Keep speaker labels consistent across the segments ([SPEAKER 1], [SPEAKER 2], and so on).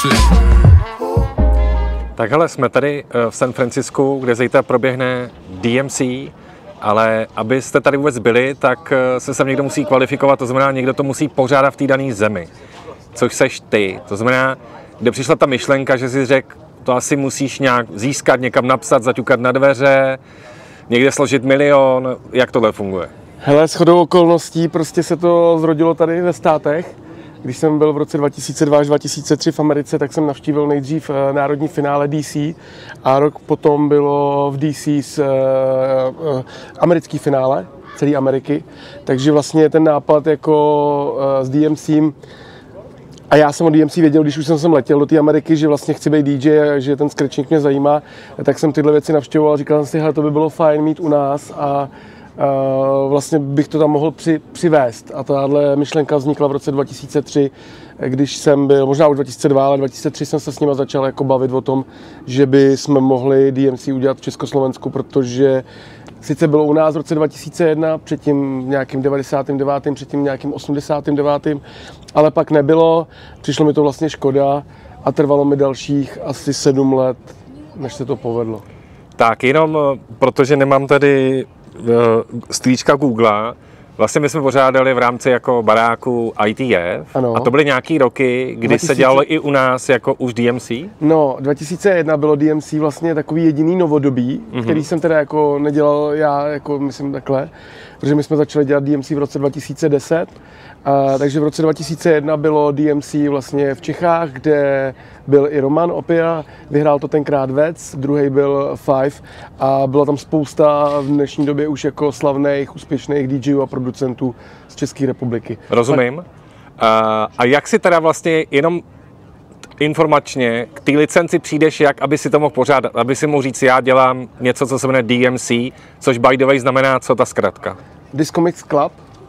[SPEAKER 1] Takhle jsme tady v San Francisku, kde zítra proběhne DMC, ale abyste tady vůbec byli, tak se sem někdo musí kvalifikovat, to znamená, někdo to musí pořádat v té dané zemi, což seš ty. To znamená, kde přišla ta myšlenka, že si řekl, to asi musíš nějak získat, někam napsat, zaťukat na dveře, někde složit milion, jak tohle funguje?
[SPEAKER 2] Hele, shodou okolností prostě se to zrodilo tady ve státech. Když jsem byl v roce 2002 až 2003 v Americe, tak jsem navštívil nejdřív národní finále DC a rok potom bylo v DC americký finále celé Ameriky. Takže vlastně ten nápad jako s DMCem, a já jsem o DMC věděl, když už jsem letěl do té Ameriky, že vlastně chci být DJ a že ten scratching mě zajímá, tak jsem tyhle věci navštěvoval a říkal jsem si, hele, to by bylo fajn mít u nás a vlastně bych to tam mohl přivést. A tahle myšlenka vznikla v roce 2003, když jsem byl, možná už 2002, ale 2003 jsem se s nimi začal jako bavit o tom, že by jsme mohli DMC udělat v Československu, protože sice bylo u nás v roce 2001, předtím nějakým 99., předtím nějakým 89., ale pak nebylo, přišlo mi to vlastně škoda a trvalo mi dalších asi 7 let, než se to povedlo.
[SPEAKER 1] Tak jenom, protože nemám tady strýčka Google, vlastně my jsme pořádali v rámci jako baráku ITF, ano. A to byly nějaký roky, kdy 2000... se dělalo i u nás jako už DMC?
[SPEAKER 2] No, 2001 bylo DMC vlastně takový jediný novodobí, který jsem teda jako nedělal já, jako myslím takhle, protože my jsme začali dělat DMC v roce 2010, takže v roce 2001 bylo DMC vlastně v Čechách, kde byl i Roman Opia, vyhrál to tenkrát Vec, druhý byl Five a byla tam spousta v dnešní době už jako slavných, úspěšných DJů a producentů z České republiky.
[SPEAKER 1] Rozumím. A jak si teda vlastně jenom informačně k té licenci přijdeš, jak aby si to mohl pořádat, aby si mohl říct, já dělám něco, co se jmenuje DMC, což by the way znamená co ta zkratka?
[SPEAKER 2] Disco Mix Club.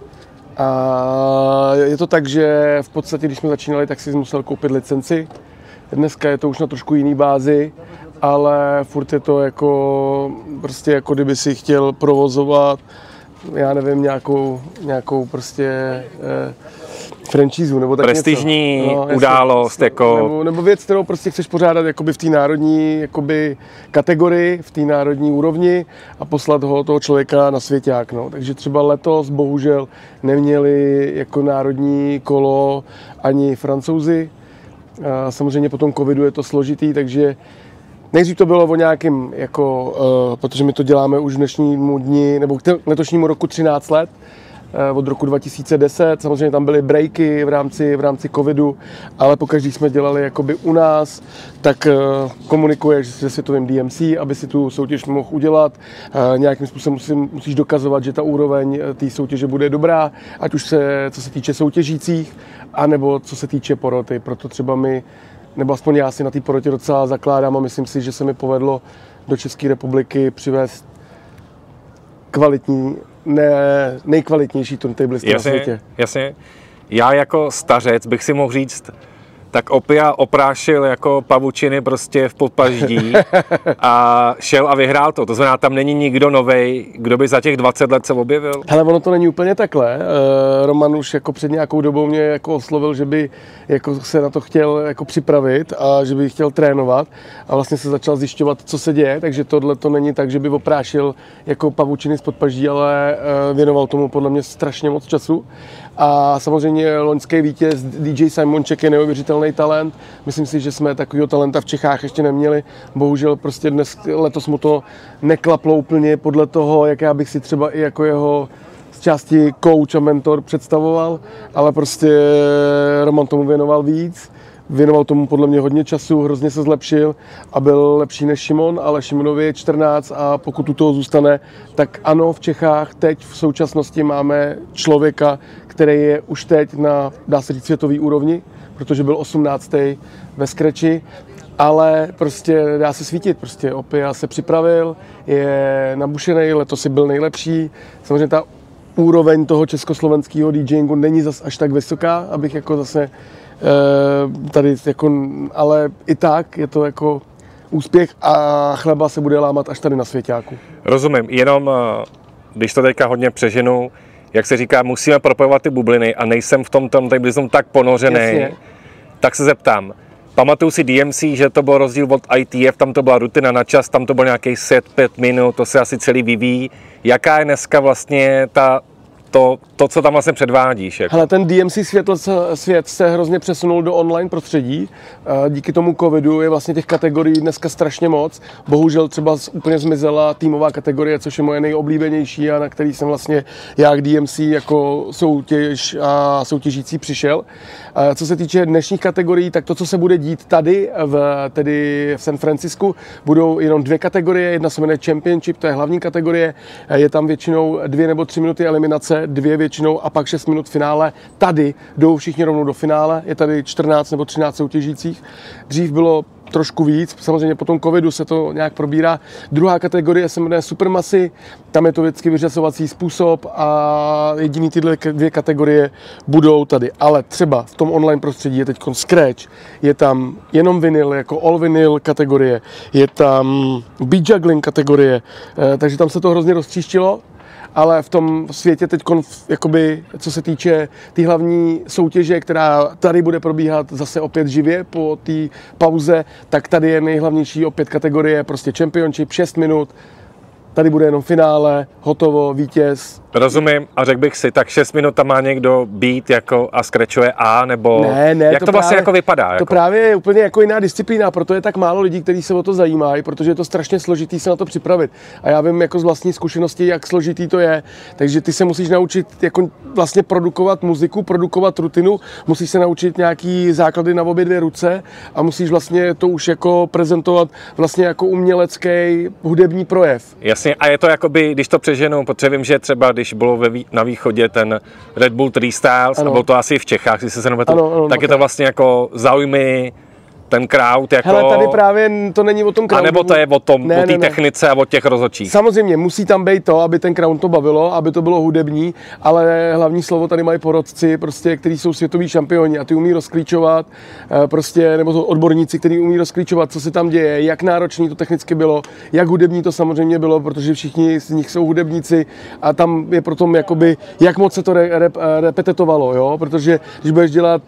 [SPEAKER 2] A je to tak, že v podstatě, když jsme začínali, tak si musel koupit licenci. Dneska je to už na trošku jiný bázi, ale furt je to jako, prostě jako kdyby si chtěl provozovat, já nevím, nějakou prostě franchízu nebo tak
[SPEAKER 1] prestižní něco. No, událost, jako...
[SPEAKER 2] Nebo věc, kterou prostě chceš pořádat jakoby v té národní jakoby kategorii, v té národní úrovni a poslat ho toho člověka na svěťák. No. Takže třeba letos bohužel neměli jako národní kolo ani Francouzi. A samozřejmě po tom covidu je to složitý, takže nejdřív to bylo o nějakým, jako, protože my to děláme už v dnešnímu dni, nebo k letošnímu roku 13 let, od roku 2010, samozřejmě tam byly breaky v rámci covidu, ale pokaždý jsme dělali jakoby u nás, tak komunikuješ se světovým DMC, aby si tu soutěž mohl udělat, nějakým způsobem musíš dokazovat, že ta úroveň té soutěže bude dobrá, ať už co se týče soutěžících, anebo co se týče poroty, proto třeba my, nebo aspoň já si na té porotě docela zakládám a myslím si, že se mi povedlo do České republiky přivést kvalitní, nejkvalitnější turntablisty na světě.
[SPEAKER 1] Jasně. Já jako stařec bych si mohl říct, tak Opia oprášil jako pavučiny prostě v podpaždí a šel a vyhrál to. To znamená, tam není nikdo novej, kdo by za těch 20 let se objevil.
[SPEAKER 2] Hele, ono to není úplně takhle. Roman už jako před nějakou dobou mě jako oslovil, že by jako se na to chtěl jako připravit a že by chtěl trénovat a vlastně se začal zjišťovat, co se děje, takže tohle to není tak, že by oprášil jako pavučiny z podpaždí, ale věnoval tomu podle mě strašně moc času. A samozřejmě loňský vítěz DJ Simonček je neuvěřitelný talent. Myslím si, že jsme takovýho talenta v Čechách ještě neměli. Bohužel prostě letos mu to neklaplo úplně podle toho, jak já bych si třeba i jako jeho z části coach a mentor představoval, ale prostě Roman tomu věnoval víc. Věnoval tomu podle mě hodně času, hrozně se zlepšil a byl lepší než Šimon, ale Šimonovi je 14 a pokud u toho zůstane, tak ano, v Čechách teď v současnosti máme člověka, který je už teď na, dá se říct, světový úrovni, protože byl 18. ve scratchi, ale prostě dá se svítit, prostě Opia se připravil, je nabušený, letos byl nejlepší, samozřejmě ta úroveň toho československého DJingu není zas až tak vysoká, abych jako zase tady jako, ale i tak je to jako úspěch a chleba se bude lámat až tady na svěťáku.
[SPEAKER 1] Rozumím, jenom když to teďka hodně přeženu, jak se říká, musíme propojovat ty bubliny a nejsem v tom turntablismu tak ponořený, tak se zeptám, pamatuju si DMC, že to byl rozdíl od ITF, tam to byla rutina na čas, tam to byl nějaký set 5 minut, to se asi celý vyvíjí. Jaká je dneska vlastně to, co tam vlastně předvádíš? Jako?
[SPEAKER 2] Hele, ten DMC svět se hrozně přesunul do online prostředí. Díky tomu covidu je vlastně těch kategorií dneska strašně moc. Bohužel třeba úplně zmizela týmová kategorie, což je moje nejoblíbenější a na který jsem vlastně já k DMC jako soutěž a soutěžící přišel. Co se týče dnešních kategorií, tak to, co se bude dít tady v San Francisku, budou jenom 2 kategorie. Jedna se jmenuje Championship, to je hlavní kategorie. Je tam většinou 2 nebo 3 minuty eliminace, 2 většinou a pak 6 minut finále. Tady jdou všichni rovnou do finále, je tady 14 nebo 13 soutěžících. Dřív bylo trošku víc, samozřejmě po tom covidu se to nějak probírá. Druhá kategorie se jmenuje Supermasy, tam je to vždycky vyřazovací způsob a jediný tyhle 2 kategorie budou tady. Ale třeba v tom online prostředí je teď Scratch, je tam jenom vinyl, jako all vinyl kategorie, je tam beat juggling kategorie, takže tam se to hrozně roztříštilo. Ale v tom světě teď, jakoby, co se týče té hlavní soutěže, která tady bude probíhat zase opět živě po té pauze, tak tady je nejhlavnější opět kategorie, prostě Championship, 6 minut. Tady bude jenom finále, hotovo, vítěz.
[SPEAKER 1] Rozumím a řekl bych si, tak 6 minut tam má někdo být jako a scratchuje A, nebo
[SPEAKER 2] ne,
[SPEAKER 1] jak to vlastně jako vypadá?
[SPEAKER 2] To
[SPEAKER 1] jako?
[SPEAKER 2] právě je úplně jako jiná disciplína, proto je tak málo lidí, kteří se o to zajímají, protože je to strašně složitý se na to připravit. A já vím jako z vlastní zkušenosti, jak složitý to je, takže ty se musíš naučit jako vlastně produkovat muziku, produkovat rutinu, musíš se naučit nějaký základy na obě 2 ruce a musíš vlastně to už jako prezentovat vlastně jako umělecký hudební projev.
[SPEAKER 1] Jasně, a je to jakoby, když to přeženu, protože vím, že třeba když bylo na východě ten Red Bull 3 Styles, a bylo to asi v Čechách, jestli se nevětu, tak je to vlastně jako zaujmy ten crowd jako...
[SPEAKER 2] Hele, tady právě to není o tom crowdu.
[SPEAKER 1] A nebo to je o té technice a o těch rozhodčích.
[SPEAKER 2] Samozřejmě, musí tam být to, aby ten crowd to bavilo, aby to bylo hudební, ale hlavní slovo tady mají porotci, prostě, kteří jsou světoví šampioni a ty umí rozklíčovat, prostě, nebo to odborníci, kteří umí rozklíčovat, co se tam děje, jak náročný to technicky bylo, jak hudební to samozřejmě bylo, protože všichni z nich jsou hudebníci a tam je potom jakoby, jak moc se to repetetovalo, jo? Protože když budeš dělat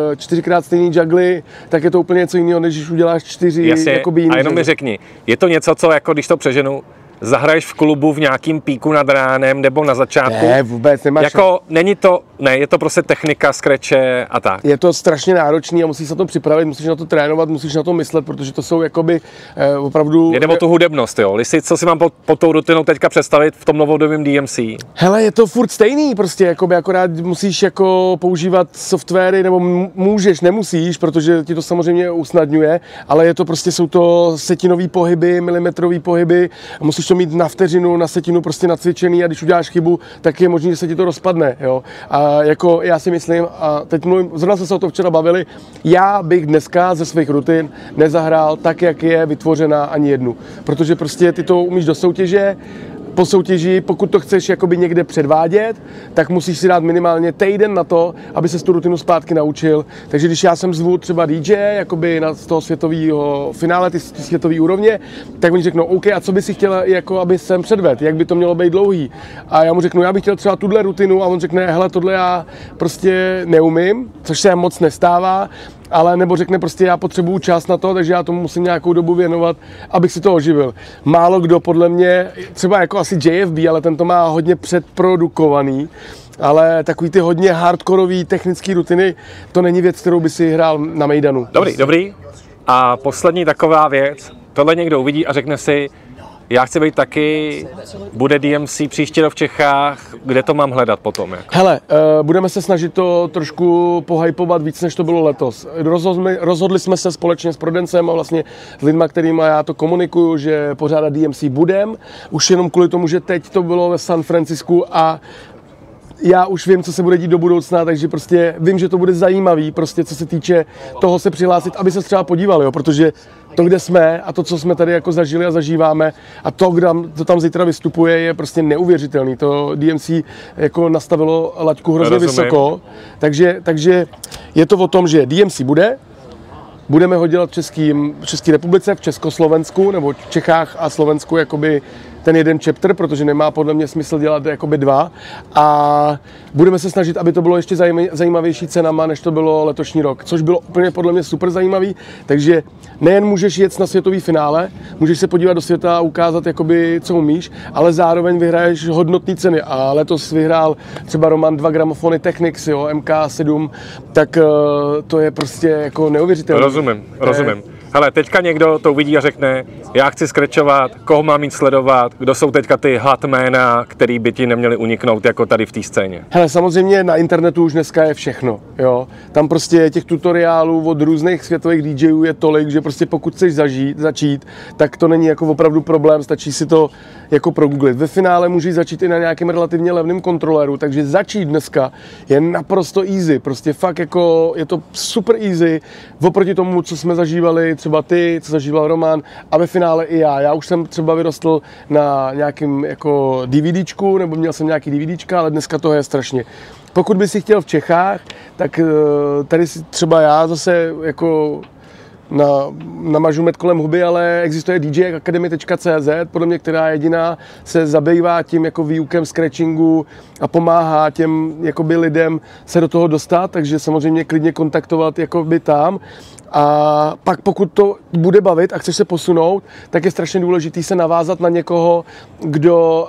[SPEAKER 2] 4x stejný juggly, tak je to úplně něco jiného, než když uděláš 4 jakoby jiný.
[SPEAKER 1] A jenom mi řekni, je to něco, co jako když to přeženu, zahraješ v klubu v nějakým píku nad ránem nebo na začátku?
[SPEAKER 2] Ne, vůbec nemáš.
[SPEAKER 1] Jako není to, ne, je to prostě technika, skreče a tak.
[SPEAKER 2] Je to strašně náročný a musíš se na to připravit, musíš na to trénovat, musíš na to myslet, protože to jsou jakoby opravdu...
[SPEAKER 1] Jde o tu hudebnost, jo. Co si mám pod tou rutinou teďka představit v tom novodobém DMC?
[SPEAKER 2] Hele, je to furt stejný prostě, jakoby akorát musíš jako používat softwary, nebo můžeš, nemusíš, protože ti to samozřejmě usnadňuje, ale je to prostě, jsou to setinový pohyby, milimetrový pohyby, musíš to mít na vteřinu, na setinu prostě nacvičený a když uděláš chybu, tak je možné, že se ti to rozpadne, jo. A jako já si myslím, a teď mluvím, zrovna jsme se o to včera bavili, já bych dneska ze svých rutin nezahrál tak, jak je vytvořena ani jednu, protože prostě ty to umíš do soutěže, po soutěži, pokud to chceš jakoby někde předvádět, tak musíš si dát minimálně týden na to, aby se tu rutinu zpátky naučil. Takže když já jsem zvu třeba DJ jakoby na toho světového finále, ty světové úrovně, tak oni řeknou, OK, a co by si chtěl, jako aby jsem předvedl, jak by to mělo být dlouhý. A já mu řeknu, já bych chtěl třeba tuhle rutinu a on řekne, hele, tohle já prostě neumím, což se moc nestává. Ale nebo řekne prostě, já potřebuju čas na to, takže já tomu musím nějakou dobu věnovat, abych si to oživil. Málo kdo podle mě, třeba jako asi JFB, ale ten to má hodně předprodukovaný, ale takový ty hodně hardkorový technické rutiny, to není věc, kterou by si hrál na mejdanu.
[SPEAKER 1] Dobrý. A poslední taková věc, tohle někdo uvidí a řekne si, já chci být taky, bude DMC příště v Čechách, kde to mám hledat potom? Jako?
[SPEAKER 2] Hele, budeme se snažit to trošku pohypovat víc, než to bylo letos. Rozhodli jsme se společně s Prudencem a vlastně s lidma, kterými já to komunikuju, že pořádat DMC budem, už jenom kvůli tomu, že teď to bylo ve San Francisku a já už vím, co se bude dít do budoucna, takže prostě vím, že to bude zajímavý, prostě co se týče toho se přihlásit, aby se třeba podívali, jo, protože to, kde jsme a to, co jsme tady jako zažili a zažíváme a to, kdo tam zítra vystupuje, je prostě neuvěřitelný. To DMC jako nastavilo laťku hrozně vysoko, takže je to o tom, že DMC budeme ho dělat v České republice, v Československu nebo v Čechách a Slovensku jakoby ten jeden chapter, protože nemá podle mě smysl dělat jakoby 2 a budeme se snažit, aby to bylo ještě zajímavější cenama, než to bylo letošní rok, což bylo úplně podle mě super zajímavý, takže nejen můžeš jet na světový finále, můžeš se podívat do světa a ukázat, jakoby, co umíš, ale zároveň vyhraješ hodnotné ceny a letos vyhrál třeba Roman 2 gramofony Technics, jo, MK7, tak to je prostě jako neuvěřitelné.
[SPEAKER 1] Rozumím. Hele, teďka někdo to uvidí a řekne, já chci skrečovat, koho mám mít sledovat, kdo jsou teďka ty hot jména, který by ti neměli uniknout jako tady v té scéně.
[SPEAKER 2] Hele, samozřejmě na internetu už dneska je všechno, jo. Tam prostě těch tutoriálů od různých světových DJů je tolik, že prostě pokud chceš začít, tak to není jako opravdu problém, stačí si to jako progooglit. Ve finále můžeš začít i na nějakém relativně levném kontroleru, takže začít dneska je naprosto easy, prostě fakt jako je to super easy, oproti tomu, co jsme zažívali, třeba ty, co zažíval Roman a ve finále i já. Já už jsem třeba vyrostl na nějakým jako DVDčku, nebo měl jsem nějaký DVDčka, ale dneska toho je strašně. Pokud by si chtěl v Čechách, tak tady si třeba já zase jako namažu med kolem huby, ale existuje djacademy.cz, podle mě, která jediná se zabývá tím jako výukem scratchingu a pomáhá těm jakoby lidem se do toho dostat, takže samozřejmě klidně kontaktovat jakoby tam. A pak pokud to bude bavit a chceš se posunout, tak je strašně důležitý se navázat na někoho, kdo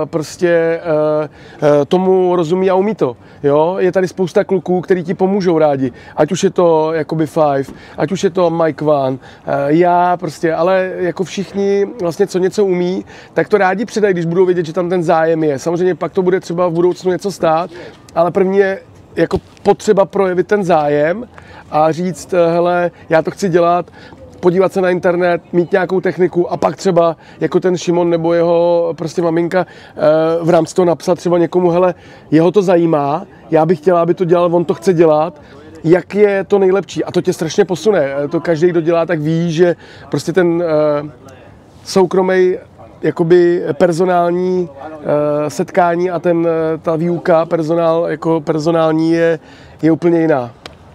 [SPEAKER 2] tomu rozumí a umí to. Jo? Je tady spousta kluků, který ti pomůžou rádi. Ať už je to jakoby Five, ať už je to Mike Van, já prostě, ale jako všichni vlastně co něco umí, tak to rádi předají, když budou vědět, že tam ten zájem je. Samozřejmě pak to bude třeba v budoucnu něco stát, ale první je jako potřeba projevit ten zájem a říct, hele, já to chci dělat, podívat se na internet, mít nějakou techniku a pak třeba jako ten Šimon nebo jeho prostě maminka v rámci toho napsat třeba někomu, hele, jeho to zajímá, já bych chtěla, aby to dělal, on to chce dělat, jak je to nejlepší a to tě strašně posune. To každý, kdo dělá, tak ví, že prostě ten soukromý jakoby personální setkání a ta výuka personální je úplně jiná.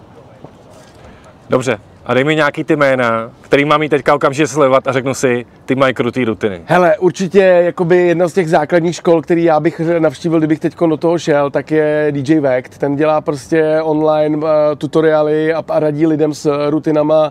[SPEAKER 1] Dobře, a dej mi nějaký ty jména, který mám jít teďka okamžitě sledovat a řeknu si, ty mají krutý rutiny.
[SPEAKER 2] Hele, určitě jakoby jedna z těch základních škol, který já bych navštívil, kdybych teď do toho šel, tak je DJ Vect. Ten dělá prostě online tutoriály a radí lidem s rutinama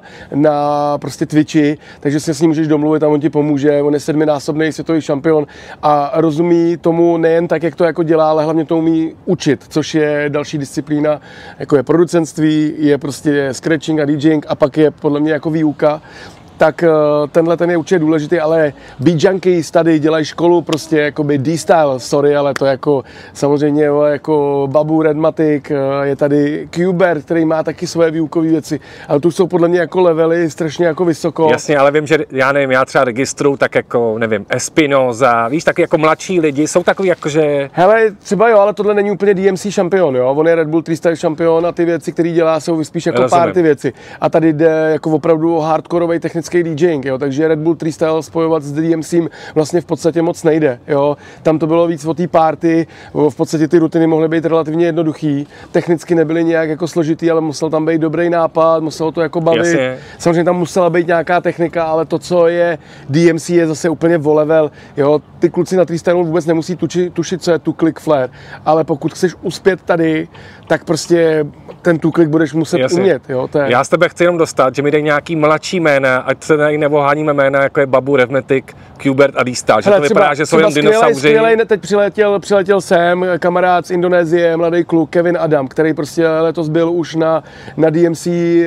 [SPEAKER 2] na prostě Twitchi, takže se s ním můžeš domluvit a on ti pomůže. On je 7násobný světový šampion a rozumí tomu nejen tak, jak to jako dělá, ale hlavně to umí učit, což je další disciplína, jako je producentství, je prostě scratching a DJing a pak je podle mě jako výuka. Tak tenhle ten je určitě důležitý, ale Beat Junkies tady dělají školu prostě jakoby D-Style, sorry, ale to jako samozřejmě jako Babu Redmatic, je tady Qbert, který má taky své výukové věci, ale tu jsou podle mě jako levely strašně jako vysoko.
[SPEAKER 1] Jasně, ale vím, že já nevím, já třeba registru, tak jako nevím, Espinoza, víš, taky jako mladší lidi, jsou takový jakože...
[SPEAKER 2] Hele, třeba jo, ale tohle není úplně DMC šampion, jo, on je Red Bull Freestyle šampion a ty věci, které dělá, jsou spíš jako party věci a tady jde jako opravdu hardkorovej technický DJing, jo, takže Red Bull Freestyle spojovat s DMCem vlastně v podstatě moc nejde, jo. Tam to bylo víc o té party, v podstatě ty rutiny mohly být relativně jednoduchý, technicky nebyly nějak jako složitý, ale musel tam být dobrý nápad, muselo to jako bavit.
[SPEAKER 1] Jasně.
[SPEAKER 2] Samozřejmě tam musela být nějaká technika, ale to, co je DMC, je zase úplně o level, jo. Ty kluci na freestylu vůbec nemusí tušit, co je tu click flare, ale pokud chceš uspět tady, tak prostě ten tu click budeš muset umět, jo. To je...
[SPEAKER 1] Já z tebe chci jenom dostat, že mi dej nějaký mladší jména, ať se tady nevoháníme jména, jako je Babu, Redmatic, Qbert a D-Style, že to vypadá, že jsou jen dinosauři.
[SPEAKER 2] Teď přiletěl sem kamarád z Indonésie, mladý kluk Kevin Adam, který prostě letos byl už na DMC,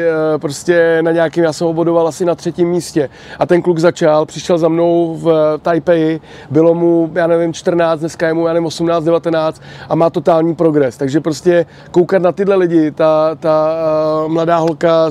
[SPEAKER 2] prostě na nějakým, já jsem ho bodoval asi na 3. místě. A ten kluk přišel za mnou v Taipei, bylo mu, já nevím, 14, dneska je mu, já nevím, 18, 19 a má totální progres. Takže prostě koukat na tyhle lidi, ta mladá holka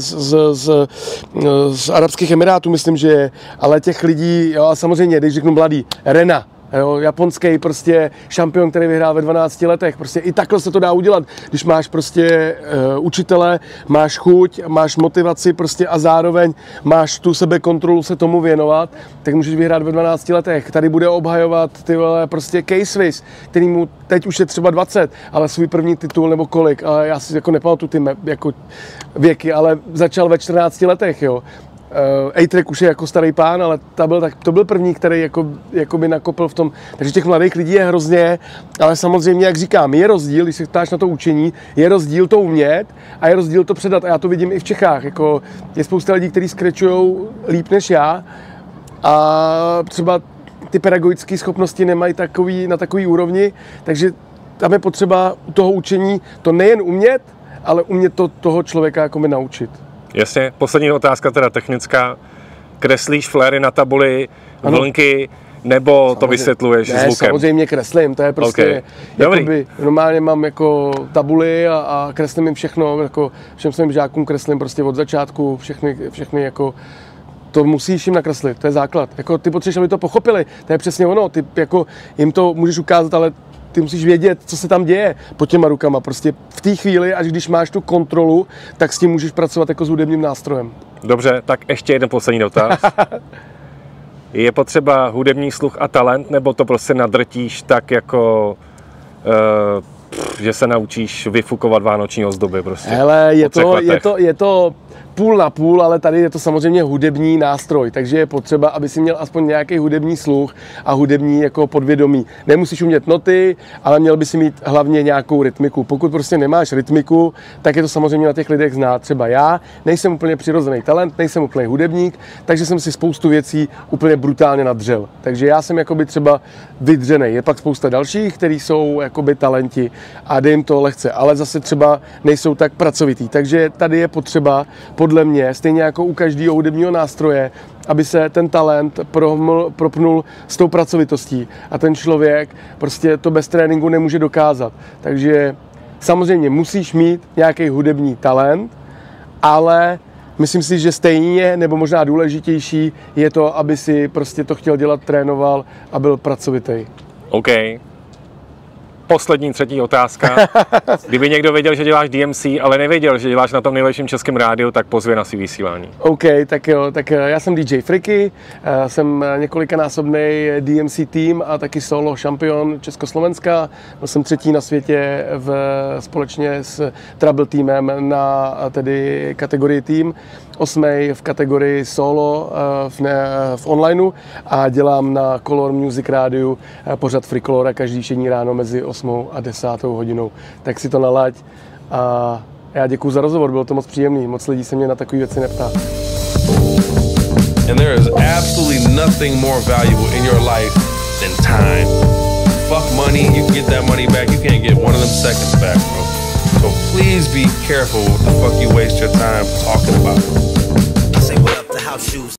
[SPEAKER 2] z Arabských Emirátů, myslím, že je, ale těch lidí, jo, a samozřejmě, když řeknu mladý, Rena, jo, japonský prostě šampion, který vyhrál ve 12 letech, prostě i takhle se to dá udělat, když máš prostě učitele, máš chuť, máš motivaci prostě a zároveň máš tu sebekontrolu se tomu věnovat, tak můžeš vyhrát ve 12 letech. Tady bude obhajovat ty vole prostě K-Swiss, který mu teď už je třeba 20, ale svůj první titul nebo kolik, a já si jako nepamatuju ty jako věky, ale začal ve 14 letech, jo. A-Track už je jako starý pán, ale to byl první, který jako by nakopil v tom. Takže těch mladých lidí je hrozně, ale samozřejmě, jak říkám, je rozdíl, když se ptáš na to učení, je rozdíl to umět a je rozdíl to předat. A já to vidím i v Čechách. Jako je spousta lidí, kteří skrečujou líp než já a třeba ty pedagogické schopnosti nemají na takový úrovni, takže tam je potřeba u toho učení to nejen umět, ale umět to toho člověka jako by naučit.
[SPEAKER 1] Jasně, poslední otázka teda technická. Kreslíš fléry na tabuli, vlnky, nebo samozřejmě, to vysvětluješ zvukem?
[SPEAKER 2] Samozřejmě kreslím, to je prostě, jakoby, normálně mám jako tabuly a kreslím jim všechno, jako všem svým žákům kreslím prostě od začátku, všechny jako, to musíš jim nakreslit, to je základ. Jako ty potřebuješ, aby to pochopili, to je přesně ono, ty jako jim to můžeš ukázat, ale ty musíš vědět, co se tam děje pod těma rukama. Prostě v té chvíli, až když máš tu kontrolu, tak s tím můžeš pracovat jako s hudebním nástrojem.
[SPEAKER 1] Dobře, tak ještě jeden poslední dotaz. Je potřeba hudební sluch a talent, nebo to prostě nadrtíš tak jako, že se naučíš vyfukovat vánoční ozdoby prostě?
[SPEAKER 2] Hele, je to půl na půl, ale tady je to samozřejmě hudební nástroj, takže je potřeba, aby si měl aspoň nějaký hudební sluch a hudební jako podvědomí. Nemusíš umět noty, ale měl by si mít hlavně nějakou rytmiku. Pokud prostě nemáš rytmiku, tak je to samozřejmě na těch lidech znát. Třeba já nejsem úplně přirozený talent, nejsem úplně hudebník, takže jsem si spoustu věcí úplně brutálně nadřel. Takže já jsem jakoby třeba vydřenej. Je pak spousta dalších, kteří jsou jakoby talenti a jde jim to lehce, ale zase třeba nejsou tak pracovitý. Takže tady je potřeba podle mě, stejně jako u každého hudebního nástroje, aby se ten talent propnul s tou pracovitostí. A ten člověk prostě to bez tréninku nemůže dokázat. Takže samozřejmě musíš mít nějaký hudební talent, ale myslím si, že stejně nebo možná důležitější je to, aby si prostě to chtěl dělat, trénoval a byl pracovitý.
[SPEAKER 1] OK. Poslední, třetí otázka. Kdyby někdo věděl, že děláš DMC, ale nevěděl, že děláš na tom nejlepším českém rádiu, tak pozvi na svý vysílání.
[SPEAKER 2] OK, tak jo, tak já jsem DJ Friky, jsem několikanásobný DMC tým a taky solo šampion Československa. Byl jsem třetí na světě společně s Trouble týmem na tedy kategorii tým, 8. v kategorii solo v onlineu a dělám na Color Music rádiu pořad Fricolora každý všední ráno mezi 8. a 10. hodinou. Tak si to nalaď a já děkuju za rozhovor, bylo to moc příjemný, moc lidí se mě na takové věci neptá.
[SPEAKER 3] And there is absolutely nothing more valuable in your life than time. Fuck money, you can get that money back, you can't get one of them seconds back, bro. So please be careful what the fuck you waste your time talking about.
[SPEAKER 4] Say what up to house shoes.